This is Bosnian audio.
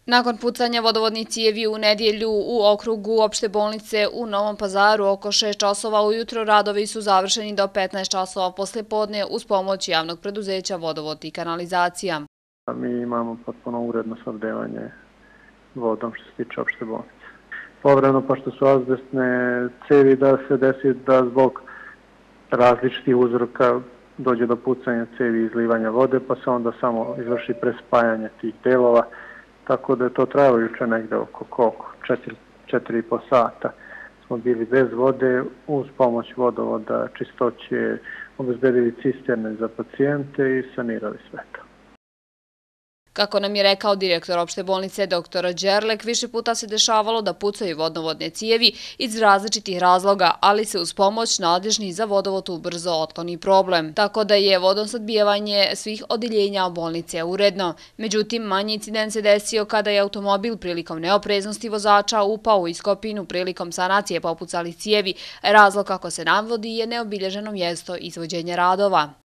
Nakon pucanja vodovodnih cijevi u nedjelju u okrugu opšte bolnice u Novom Pazaru oko 6 časova ujutro radovi su završeni do 15 časova poslijepodne uz pomoć javnog preduzeća Vodovod i kanalizacija. Mi imamo potpuno uredno snabdevanje vodom što se tiče opšte bolnice. Povremeno, pošto su azbestne cevi, da se desi da zbog različitih uzroka dođe do pucanja cevi i izlivanja vode, pa se onda samo izvrši prespajanje tih delova, tako da je to trajalo juče negde oko 4,5 sata. Smo bili bez vode, uz pomoć vodovoda čistoće, obezbedili cisterne za pacijente i sanirali sve to. Kako nam je rekao direktor opšte bolnice dr. Đerlek, više puta se dešavalo da pucaju vodnovodne cijevi iz različitih razloga, ali se uz pomoć nadležnih za vodovod ubrzo otkloni problem. Tako da je vodosnabdijevanje svih odeljenja bolnice uredno. Međutim, manji incident se desio kada je automobil prilikom neopreznosti vozača upao u iskopinu prilikom sanacije popucalih cijevi. Razlog, kako se navodi, je neobilježeno mjesto izvođenja radova.